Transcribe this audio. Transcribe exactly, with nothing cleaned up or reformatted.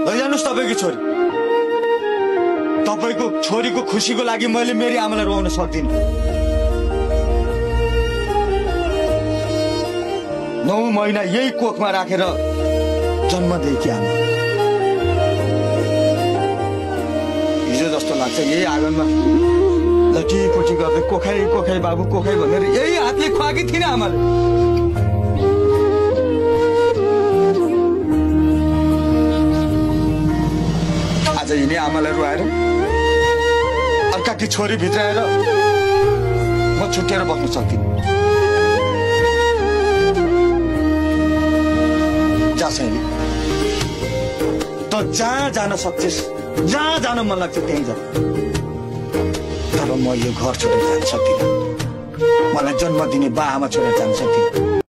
लैजानुस् तपाईको छोरी। तपाईको छोरीको खुसीको लागि मैले मेरी आमालाई रुवाउन सक्दिनँ। नौ महिना यही कोखमा राखेर जन्म दिएकी आमा। हिजो जस्तो लाग्छ यही आँगनमा लटीपटी गर्दै कोखाइ कोखाइ बाबु कोखाइ भनेर यही हातले खुवाएकी थिइन् आमाले। आज यिनी आमालाई रुवाएर अर्काकी छोरी भित्राएर म छुट्टिएर बस्न सक्दिनँ। जा सैली, त जहाँ जान सक्छस्, जहाँ जान मन लाग्छ त्यहीँ जा। तर म यो घर छोडेर जान सक्दिनँ। मलाई जन्म दिने बा आमा छोडेर जान सक्दिनँ।